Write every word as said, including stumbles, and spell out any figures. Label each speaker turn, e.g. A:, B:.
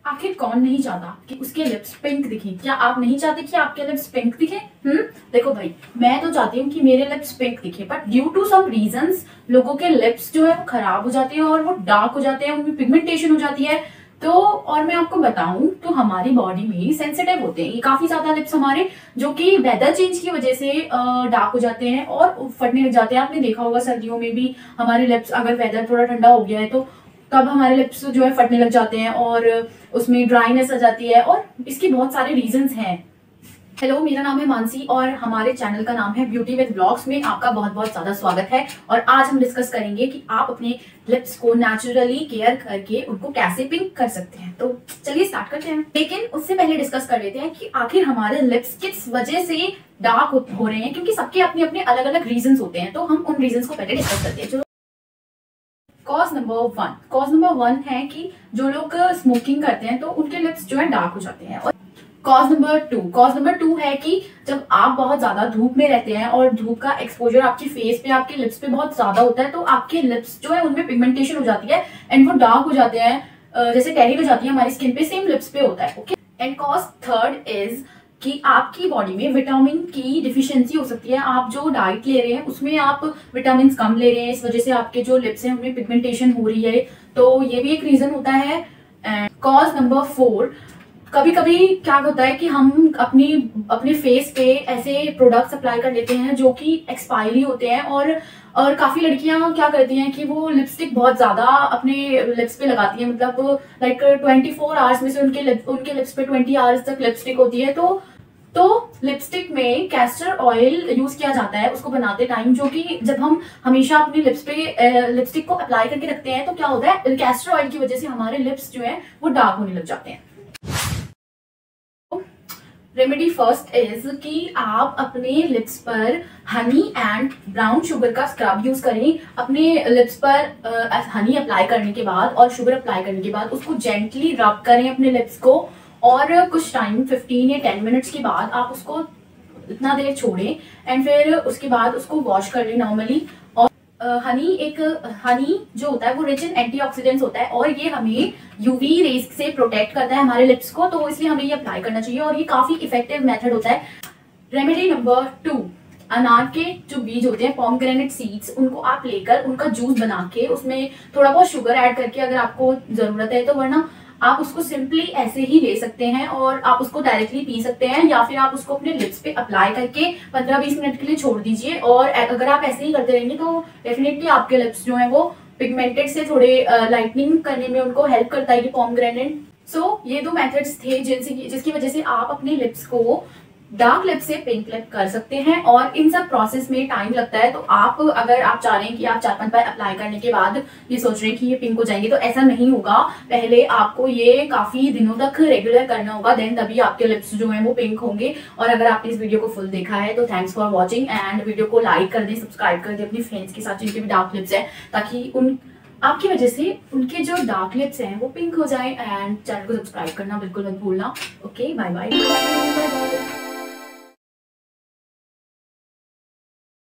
A: आखिर कौन नहीं चाहता कि उसके लिप्स पिंक दिखे? क्या आप नहीं चाहते कि आपके लिप्स पिंक दिखे? हम्म देखो भाई, मैं तो चाहती हूँ कि मेरे लिप्स पिंक दिखे, but due to some reasons लोगों के लिप्स जो है वो खराब हो जाते हैं और वो डार्क हो जाते हैं, उनमें पिगमेंटेशन हो जाती है। तो और मैं आपको बताऊं तो हमारी बॉडी में सेंसिटिव होते हैं ये काफी ज्यादा लिप्स हमारे, जो कि वेदर चेंज की वजह से डार्क हो जाते हैं और फटने लग जाते हैं। आपने देखा होगा सर्दियों में भी हमारे लिप्स, अगर वेदर थोड़ा ठंडा हो गया है तो तब हमारे लिप्स जो है फटने लग जाते हैं और उसमें ड्राइनेस आ जाती है, और इसके बहुत सारे रीजंस हैं। हेलो, मेरा नाम है मानसी और हमारे चैनल का नाम है ब्यूटी विद ब्लॉग्स में आपका बहुत बहुत ज्यादा स्वागत है। और आज हम डिस्कस करेंगे कि आप अपने लिप्स को नेचुरली केयर करके उनको कैसे पिंक कर सकते हैं। तो चलिए स्टार्ट करते हैं, लेकिन उससे पहले डिस्कस कर लेते हैं कि आखिर हमारे लिप्स किस वजह से डार्क हो रहे हैं, क्योंकि सबके अपने अपने अलग अलग रीजन होते हैं। तो हम उन रीजन को पहले डिस्कस करते हैं। चलो, cause number one cause number one है कि जो लोग स्मोकिंग करते हैं तो उनके लिप्स जो है डार्क हो जाते हैं। और cause number two cause number two है कि जब आप बहुत ज्यादा धूप में रहते हैं और धूप का एक्सपोजर आपकी फेस पे, आपके लिप्स पे बहुत ज्यादा होता है, तो आपके लिप्स जो है उनमें पिगमेंटेशन हो जाती है एंड वो डार्क हो जाते हैं, जैसे टैनिंग हो जाती है हमारी स्किन पे, सेम लिप्स पे होता है। Okay, and cause third is कि आपकी बॉडी में विटामिन की डिफिशियंसी हो सकती है। आप जो डाइट ले रहे हैं उसमें आप विटामिन कम ले रहे हैं, इस वजह से आपके जो लिप्स हैं उनमें पिगमेंटेशन हो रही है, तो ये भी एक रीजन होता है। एंड कॉज नंबर फोर, कभी कभी क्या होता है कि हम अपनी अपने फेस पे ऐसे प्रोडक्ट्स अप्लाई कर लेते हैं जो कि एक्सपायरी होते हैं, और और काफी लड़कियां क्या करती हैं कि वो लिपस्टिक बहुत ज्यादा अपने लिप्स पे लगाती हैं, मतलब लाइक ट्वेंटी फोर आवर्स में से उनके लिप उनके लिप्स पे ट्वेंटी आवर्स तक लिपस्टिक होती है। तो तो लिपस्टिक में कैस्टर ऑयल यूज किया जाता है उसको बनाते टाइम, जो कि जब हम हमेशा अपने लिप्स पे लिपस्टिक को अप्लाई करके रखते हैं तो क्या होता है, कैस्टर ऑयल की वजह से हमारे लिप्स जो है वो डार्क होने लग जाते हैं। रेमेडी फर्स्ट इज कि आप अपने लिप्स पर हनी एंड ब्राउन शुगर का स्क्रब यूज करें। अपने लिप्स पर हनी अप्लाई करने के बाद और शुगर अप्लाई करने के बाद उसको जेंटली रब करें अपने लिप्स को, और कुछ टाइम फिफ्टीन या टेन मिनट्स के बाद आप उसको इतना देर छोड़ें एंड फिर उसके बाद उसको वॉश कर लें नॉर्मली। और हनी एक हनी जो होता है वो रिच इन एंटीऑक्सीडेंट्स होता है और ये हमें यूवी रेज से प्रोटेक्ट करता है हमारे लिप्स को, तो इसलिए हमें ये अप्लाई करना चाहिए और ये काफी इफेक्टिव मेथड होता है। रेमेडी नंबर टू, अनार के जो बीज होते हैं, पोमग्रेनेट सीड्स, उनको आप लेकर उनका जूस बना के उसमें थोड़ा बहुत शुगर ऐड करके अगर आपको जरूरत है तो, वरना आप उसको सिंपली ऐसे ही ले सकते हैं और आप उसको डायरेक्टली पी सकते हैं, या फिर आप उसको अपने लिप्स पे अप्लाई करके पंद्रह बीस मिनट के लिए छोड़ दीजिए। और अगर आप ऐसे ही करते रहेंगे तो डेफिनेटली आपके लिप्स जो है वो पिगमेंटेड से थोड़े लाइटनिंग करने में उनको हेल्प करता है ये पोमग्रेनेट। सो ये दो मेथड्स थे जिनसे जिसकी वजह से आप अपने लिप्स को डार्क लिप से पिंक लिप कर सकते हैं, और इन सब प्रोसेस में टाइम लगता है। तो आप अगर आप चाह रहे हैं कि आप चार पांच बार अप्लाई करने के बाद ये सोच रहे हैं कि ये पिंक हो जाएंगे, तो ऐसा नहीं होगा। पहले आपको ये काफी दिनों तक रेगुलर करना होगा, देन तभी आपके लिप्स जो हैं वो पिंक होंगे। और अगर आपने इस वीडियो को फुल देखा है तो thanks for watching, and video को लाइक कर दें, सब्सक्राइब कर दें अपनी फ्रेंड्स के साथ जिनके भी डार्क लिप्स है, ताकि उन आपकी वजह से उनके जो डार्क लिप्स हैं वो पिंक हो जाए। एंड चैनल को सब्सक्राइब करना बिल्कुल मत भूलना। Okay, bye bye.